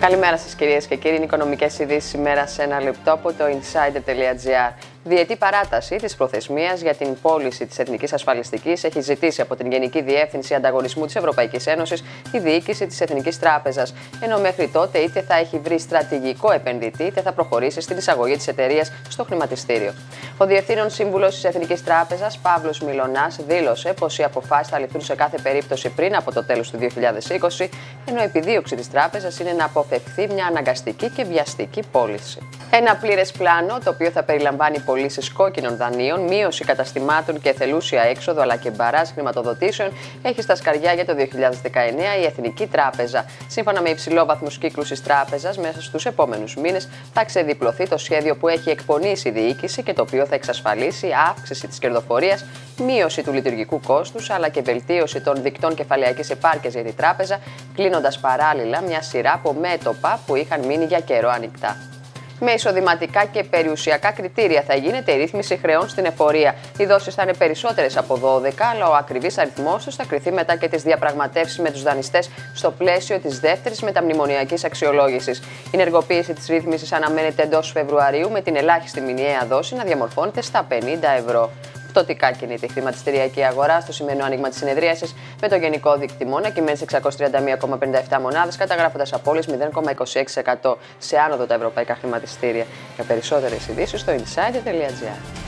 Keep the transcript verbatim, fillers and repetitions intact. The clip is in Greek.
Καλημέρα σας κυρίες και κύριοι, είναι οικονομικές ειδήσεις ημέρα σε ένα λεπτό από το insider τελεία gr. Διετή παράταση της προθεσμίας για την πώληση της Εθνικής Ασφαλιστικής έχει ζητήσει από την Γενική Διεύθυνση Ανταγωνισμού της Ευρωπαϊκής Ένωσης η διοίκηση της Εθνικής Τράπεζας. Ενώ μέχρι τότε είτε θα έχει βρει στρατηγικό επενδυτή, είτε θα προχωρήσει στην εισαγωγή της εταιρείας στο χρηματιστήριο. Ο Διευθύνων Σύμβουλος της Εθνικής Τράπεζας, Παύλος Μιλωνάς, δήλωσε πως οι αποφάσεις θα ληφθούν σε κάθε περίπτωση πριν από το τέλος του δύο χιλιάδες είκοσι, ενώ η επιδίωξη της τράπεζας είναι να αποφευχθεί μια αναγκαστική και βιαστική πώληση. Ένα πλήρες πλάνο, το οποίο θα περιλαμβάνει πωλήσεις κόκκινων δανείων, μείωση καταστημάτων και εθελούσια έξοδο αλλά και μπαράζ χρηματοδοτήσεων, έχει στα σκαριά για το δύο χιλιάδες δεκαεννέα η Εθνική Τράπεζα. Σύμφωνα με υψηλόβαθμους κύκλους της τράπεζας, μέσα στους επόμενους μήνες θα ξεδιπλωθεί το σχέδιο που έχει εκπονήσει η διοίκηση και το οποίο θα εξασφαλίσει αύξηση της κερδοφορίας, μείωση του λειτουργικού κόστους αλλά και βελτίωση των δικτών κεφαλαιακής επάρκειας για την τράπεζα, κλείνοντας παράλληλα μια σειρά από μέτωπα που είχαν μείνει για καιρό ανοιχτά. Με εισοδηματικά και περιουσιακά κριτήρια θα γίνεται η ρύθμιση χρεών στην εφορία. Οι δόσεις θα είναι περισσότερες από δώδεκα, αλλά ο ακριβής αριθμός τους θα κριθεί μετά και τις διαπραγματεύσεις με τους δανειστές στο πλαίσιο της δεύτερης μεταμνημονιακής αξιολόγησης. Η ενεργοποίηση της ρύθμισης αναμένεται εντός Φεβρουαρίου, με την ελάχιστη μηνιαία δόση να διαμορφώνεται στα πενήντα ευρώ. Πτωτικά κινείται η χρηματιστηριακή αγορά στο σημερινό άνοιγμα της συνεδρίασης, με το γενικό δείκτη να κυμαίνει σε εξακόσιες τριάντα μία κόμμα πενήντα επτά μονάδες, καταγράφοντας απώλειες μηδέν κόμμα είκοσι έξι τοις εκατό σε άνοδο τα ευρωπαϊκά χρηματιστήρια. Για περισσότερες ειδήσεις στο insider τελεία gr.